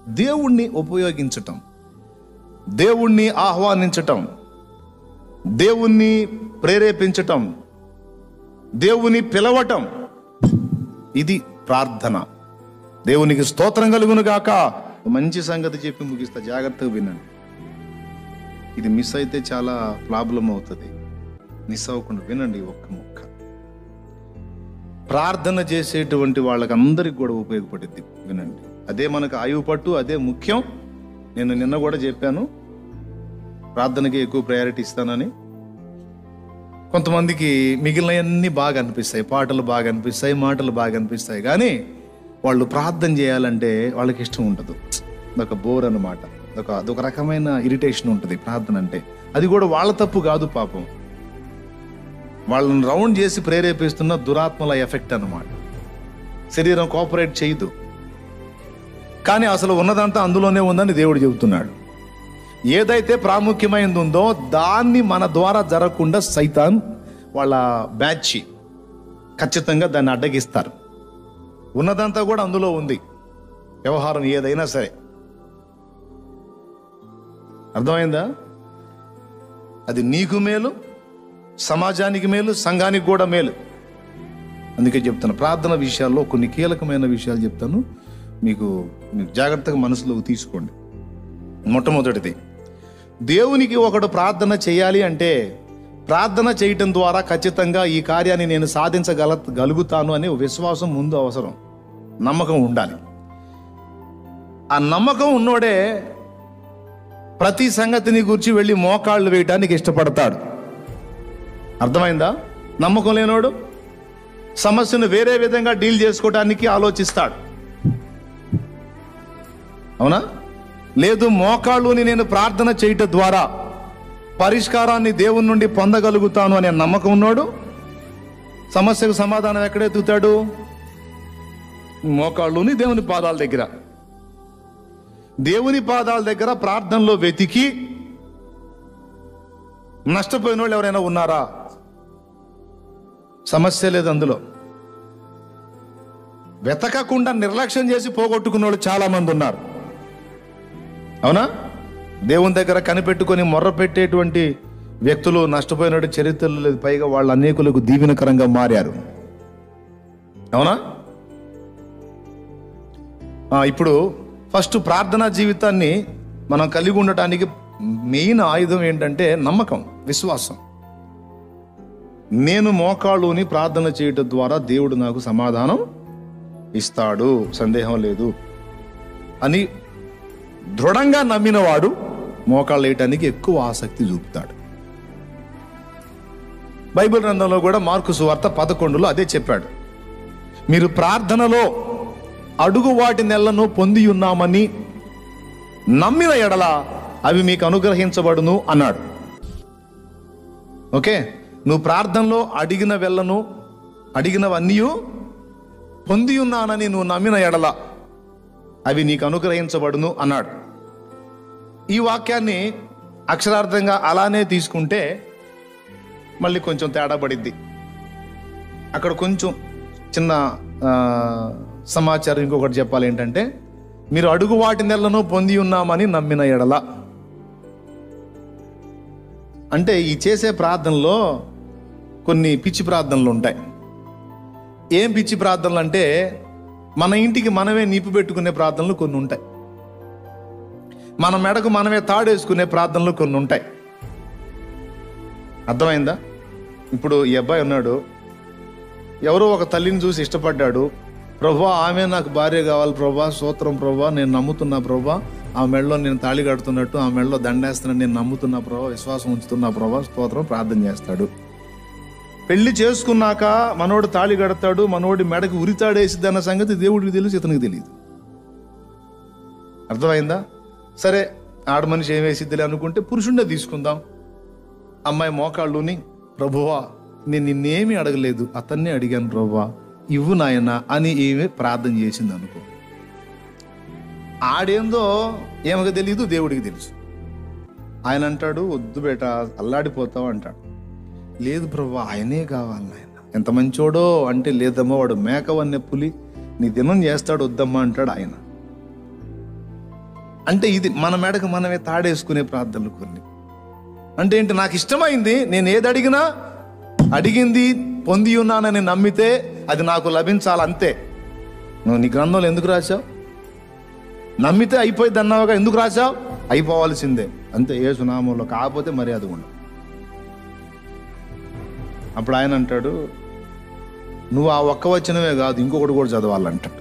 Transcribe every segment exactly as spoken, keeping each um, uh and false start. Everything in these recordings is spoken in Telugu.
దేవుణ్ణి ఉపయోగించటం, దేవుణ్ణి ఆహ్వానించటం, దేవుణ్ణి ప్రేరేపించటం, దేవుని పిలవటం, ఇది ప్రార్థన. దేవునికి స్తోత్రం కలుగును గాక. మంచి సంగతి చెప్పి ముగిస్తా, జాగ్రత్తగా వినండి. ఇది మిస్ అయితే చాలా ప్రాబ్లం అవుతుంది. మిస్ అవ్వకుండా వినండి ఒక్క ముక్క. ప్రార్థన చేసేటువంటి వాళ్ళకి అందరికి కూడా ఉపయోగపడుద్ది, వినండి. అదే మనకు ఆయువు పట్టు, అదే ముఖ్యం. నేను నిన్న కూడా చెప్పాను, ప్రార్థనకి ఎక్కువ ప్రయారిటీ ఇస్తానని. కొంతమందికి మిగిలినవన్నీ బాగా అనిపిస్తాయి, పాటలు బాగా అనిపిస్తాయి, మాటలు బాగా అనిపిస్తాయి, కానీ వాళ్ళు ప్రార్థన చేయాలంటే వాళ్ళకి ఇష్టం ఉండదు. అదొక బోర్ అన్నమాట, అదొక అదొక రకమైన ఇరిటేషన్ ఉంటుంది ప్రార్థన అంటే. అది కూడా వాళ్ళ తప్పు కాదు పాపం, వాళ్ళని రౌండ్ చేసి ప్రేరేపిస్తున్న దురాత్మల ఎఫెక్ట్ అన్నమాట. శరీరం కోఆపరేట్ చేయదు, కానీ అసలు ఉన్నదంతా అందులోనే ఉందని దేవుడు చెబుతున్నాడు. ఏదైతే ప్రాముఖ్యమైనది ఉందో దాన్ని మన ద్వారా జరగకుండా సైతాన్ వాళ్ళ బ్యాచ్ ఖచ్చితంగా దాన్ని అడ్డగిస్తారు. ఉన్నదంతా కూడా అందులో ఉంది, వ్యవహారం ఏదైనా సరే. అర్థమైందా? అది నీకు మేలు, సమాజానికి మేలు, సంఘానికి కూడా మేలు. అందుకే చెప్తాను, ప్రార్థన విషయాల్లో కొన్ని కీలకమైన విషయాలు చెప్తాను, మీకు మీకు జాగ్రత్తగా మనసులోకి తీసుకోండి. మొట్టమొదటిది, దేవునికి ఒకడు ప్రార్థన చేయాలి అంటే ప్రార్థన చేయటం ద్వారా ఖచ్చితంగా ఈ కార్యాన్ని నేను సాధించగల గలుగుతాను అనే విశ్వాసం ముందు అవసరం, నమ్మకం ఉండాలి. ఆ నమ్మకం ఉన్నోడే ప్రతి సంగతిని గురించి వెళ్ళి మోకాళ్ళు వేయటానికి ఇష్టపడతాడు. అర్థమైందా? నమ్మకం లేనోడు సమస్యను వేరే విధంగా డీల్ చేసుకోవడానికి ఆలోచిస్తాడు. అవునా? లేదు, మోకాళ్ళుని నేను ప్రార్థన చేయటం ద్వారా పరిష్కారాన్ని దేవుని నుండి పొందగలుగుతాను అనే నమ్మకం ఉన్నాడు సమస్యకు సమాధానం ఎక్కడ ఎత్తుతాడు? మోకాళ్ళుని దేవుని పాదాల దగ్గర. దేవుని పాదాల దగ్గర ప్రార్థనలో వెతికి నష్టపోయిన వాళ్ళు ఎవరైనా ఉన్నారా? సమస్య లేదు అందులో. వెతకకుండా నిర్లక్ష్యం చేసి పోగొట్టుకున్న వాళ్ళు చాలా మంది ఉన్నారు. అవునా? దేవుని దగ్గర కనిపెట్టుకొని మొర్ర పెట్టేటువంటి వ్యక్తులు నష్టపోయిన చరిత్రలు లేదు, పైగా వాళ్ళు అనేకులకు దీవెనకరంగా మారారు. అవునా? ఇప్పుడు ఫస్ట్ ప్రార్థనా జీవితాన్ని మనం కలిగి ఉండటానికి మెయిన్ ఆయుధం ఏంటంటే నమ్మకం, విశ్వాసం. నేను మోకాళ్ళుని ప్రార్థన చేయటం ద్వారా దేవుడు నాకు సమాధానం ఇస్తాడు, సందేహం లేదు అని దృఢంగా నమ్మినవాడు మోకాళ్ళు వేయటానికి ఎక్కువ ఆసక్తి చూపుతాడు. బైబిల్ గ్రంథంలో కూడా మార్కు సువార్త పదకొండులో అదే చెప్పాడు. మీరు ప్రార్థనలో అడుగు వాటి నెలను పొంది ఉన్నామని నమ్మిన ఎడల అవి మీకు అనుగ్రహించబడును అన్నాడు. ఓకే, నువ్వు ప్రార్థనలో అడిగిన వెళ్ళను అడిగినవన్నీ పొంది ఉన్నానని నువ్వు నమ్మిన ఎడల అవి నీకు అనుగ్రహించబడును అన్నాడు. ఈ వాక్యాన్ని అక్షరార్థంగా అలానే తీసుకుంటే మళ్ళీ కొంచెం తేడా పడిద్ది. అక్కడ కొంచెం చిన్న సమాచారం ఇంకొకటి చెప్పాలి. ఏంటంటే, మీరు అడుగు వాటి నెలను పొంది ఉన్నామని నమ్మిన ఎడల అంటే ఈ చేసే ప్రార్థనలో కొన్ని పిచ్చి ప్రార్థనలు ఉంటాయి. ఏం పిచ్చి ప్రార్థనలు అంటే, మన ఇంటికి మనమే నిప్పు పెట్టుకునే ప్రార్థనలు కొన్ని ఉంటాయి, మన మెడకు మనమే తాడేసుకునే ప్రార్థనలు కొన్ని ఉంటాయి. అర్థమైందా? ఇప్పుడు ఈ అబ్బాయి ఉన్నాడు, ఎవరో ఒక తల్లిని చూసి ఇష్టపడ్డాడు. ప్రభా, ఆమె నాకు భార్య కావాలి ప్రభా, స్తోత్రం ప్రభా, నేను నమ్ముతున్నా ప్రభా, ఆ మెడలో నేను తాళి కడుతున్నట్టు ఆ మెడలో దండేస్తున్నా, నేను నమ్ముతున్నా ప్రభా, విశ్వాసం ఉంచుతున్నా ప్రభా, స్తోత్రం, ప్రార్థన చేస్తాడు. పెళ్లి చేసుకున్నాక మనోడు తాళి కడతాడు, మనోడి మెడకు ఉరితాడేసిద్ది అన్న సంగతి దేవుడికి తెలుసు, ఇతనికి తెలియదు. అర్థమైందా? సరే, ఆడ మనిషి ఏం వేసిద్దిలే అనుకుంటే పురుషుండే తీసుకుందాం. అమ్మాయి మోకాళ్ళుని, ప్రభువా నేను నిన్నేమీ అడగలేదు, అతన్నే అడిగాను ప్రభువా, ఇవ్వు నాయన అని ఏమే ప్రార్థన చేసింది అనుకో. ఆడేందో ఏమక తెలియదు, దేవుడికి తెలుసు. ఆయన అంటాడు, వద్దు బేట అల్లాడిపోతావు అంటాడు. లేదు ప్రభు, ఆయనే కావాలి నాయన, ఎంత మంచోడో అంటే, లేదమ్మా వాడు మేకవన్నే పులి, నీ దినం చేస్తాడు, వద్దమ్మా అంటాడు ఆయన. అంటే ఇది మన మెడకు మనమే తాడేసుకునే ప్రార్థనలు కొన్ని. అంటే ఏంటి, నాకు ఇష్టమైంది, నేను ఏది అడిగినా అడిగింది పొంది ఉన్నానని నమ్మితే అది నాకు లభించాలి అంతే. నువ్వు నీ గ్రంథంలో ఎందుకు రాశావు? నమ్మితే అయిపోయింది అన్నావుగా, ఎందుకు రాశావు? అయిపోవాల్సిందే అంతే, యేసు నామంలో, కాకపోతే మర్యాద ఉండదు. అప్పుడు ఆయన అంటాడు, నువ్వు ఆ ఒక్క వచనమే కాదు ఇంకొకటి కూడా చదవాలంటాడు.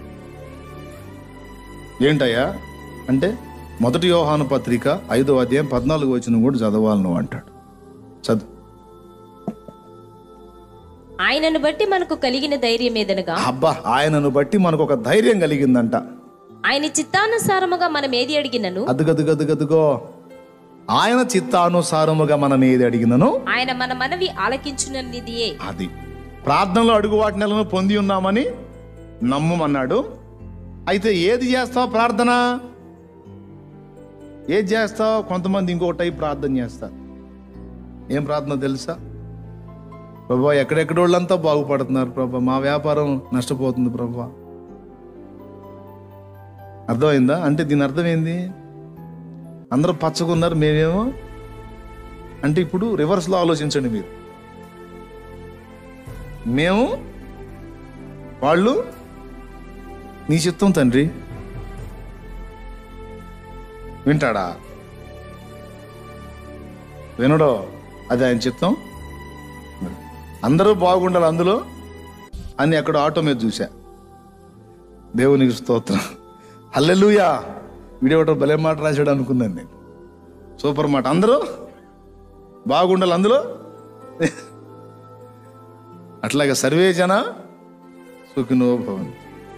ఏంటయ్యా అంటే, మొదటి యోహాను పత్రిక ఐదో అధ్యాయం పద్నాలుగు వచనం కూడా చదవాలి నువ్వు అంటాడు. చదువు. ఆయనను బట్టి మనకు కలిగిన ధైర్యం ఏదనగా, అబ్బా, ఆయనను బట్టి మనకు ఒక ధైర్యం కలిగిందంట. ఆయన చిత్తానుసారముగా మనం ఏది అడిగినను, అదుగదుగదుగదుగో, ఆయన చిత్తానుసారముగా మనం ఏది అడిగినను ఆయన మన మనవి ఆలకించుననిదియే. అది ప్రార్థనలో అడుగు వాటిని పొంది ఉన్నామని నమ్మమన్నాడు. అయితే ఏది చేస్తావు ప్రార్థన? ఏది చేస్తావు? కొంతమంది ఇంకో టైప్ ప్రార్థన చేస్తారు. ఏం ప్రార్థన తెలుసా? ప్రభా, ఎక్కడెక్కడ వాళ్ళంతా బాగుపడుతున్నారు ప్రభా, మా వ్యాపారం నష్టపోతుంది ప్రభా. అర్థమైందా? అంటే దీని అర్థం ఏంది? అందరూ పచ్చకున్నారు, మేమేమో. అంటే ఇప్పుడు రివర్స్లో ఆలోచించండి మీరు. మేము, వాళ్ళు నీ చిత్తం తండ్రి. వింటాడా? వినడో? అది ఆయన చిత్తం. అందరూ బాగుండాలి అందులో అని అక్కడ ఆటో మీద చూసా. దేవునికి స్తోత్రం, హల్లెలూయా. వీడియో ఒకటి భలే మాట రాశాడు అనుకున్నాను నేను. సూపర్ మాట. అందరూ బాగుండాలి అందులో. అట్లాగే సర్వే జన సుఖినో భవంతు.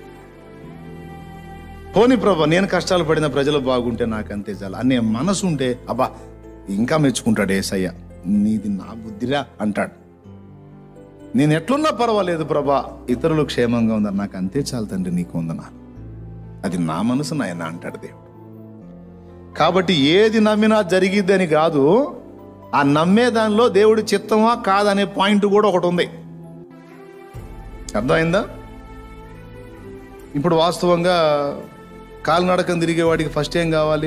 పోనీ ప్రభా, నేను కష్టాలు పడిన ప్రజలు బాగుంటే నాకు అంతే చాలు అనే మనసు ఉంటే, అబ్బా ఇంకా మెచ్చుకుంటాడు యేసయ్య. నీది నా బుద్ధిరా అంటాడు. నేను ఎట్లున్నా పర్వాలేదు ప్రభా, ఇతరులు క్షేమంగా ఉందని నాకు అంతే చాలు తండ్రి, నీకు ఉందనా, అది నా మనసు నాయన అంటాడు దేవుడు. కాబట్టి ఏది నమ్మినా జరిగిద్దని కాదు, ఆ నమ్మే దానిలో దేవుడి చిత్తమా కాదనే పాయింట్ కూడా ఒకటి ఉంది. అర్థమైందా? ఇప్పుడు వాస్తవంగా కాలినడకం తిరిగేవాడికి ఫస్ట్ ఏం కావాలి?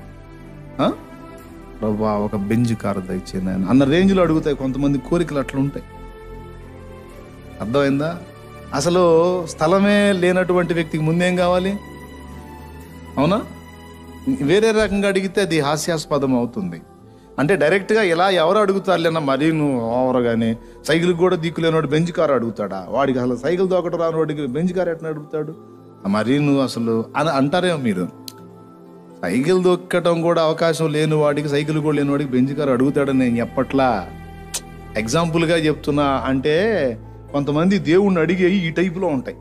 ప్రభా ఒక బెంజ్ కారు దయచేయండి ఆయన అన్న రేంజ్లో అడుగుతాయి కొంతమంది కోరికలు, అట్లా ఉంటాయి. అర్థమైందా? అసలు స్థలమే లేనటువంటి వ్యక్తికి ముందేం కావాలి? అవునా? వేరే రకంగా అడిగితే అది హాస్యాస్పదం అవుతుంది. అంటే డైరెక్ట్గా ఇలా ఎవరు అడుగుతారులేనా, మరీ నువ్వు ఓవర్ కానీ సైకిల్ కూడా దిక్కులేనివాడు బెంచ్ కారు అడుగుతాడా? వాడికి అసలు సైకిల్ దొక్కడం రాని వాడికి బెంచ్ కారు ఎట్లా అడుగుతాడు? మరీ నువ్వు అసలు అని అంటారేమో మీరు. సైకిల్ దొక్కటం కూడా అవకాశం లేని వాడికి, సైకిల్ కూడా లేని వాడికి బెంచ్ కారు అడుగుతాడని నేను చెప్పట్లా, ఎగ్జాంపుల్గా చెప్తున్నా. అంటే కొంతమంది దేవుణ్ణి అడిగే ఈ టైపులో ఉంటాయి,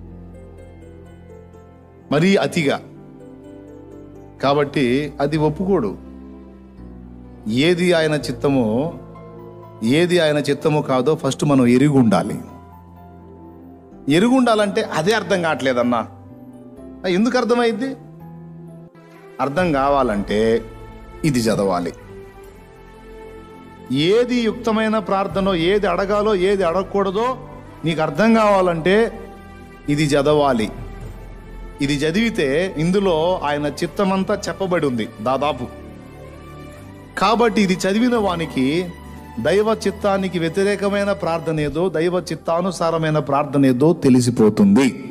మరీ అతిగా. కాబట్టి అది ఒప్పుకోడు. ఏది ఆయన చిత్తమో ఏది ఆయన చిత్తమో కాదో ఫస్ట్ మనం ఎరిగి ఉండాలి. ఎరిగి ఉండాలంటే అదే అర్థం కావట్లేదన్నా. ఎందుకు అర్థమైంది? అర్థం కావాలంటే ఇది చదవాలి. ఏది యుక్తమైన ప్రార్థనో, ఏది అడగాలో ఏది అడగకూడదో నీకు అర్థం కావాలంటే ఇది చదవాలి. ఇది చదివితే ఇందులో ఆయన చిత్తమంతా చెప్పబడి ఉంది దాదాపు. కాబట్టి ఇది చదివిన వానికి దైవ చిత్తానికి వ్యతిరేకమైన ప్రార్థన ఏదో, దైవ చిత్తానుసారమైన ప్రార్థన ఏదో తెలిసిపోతుంది.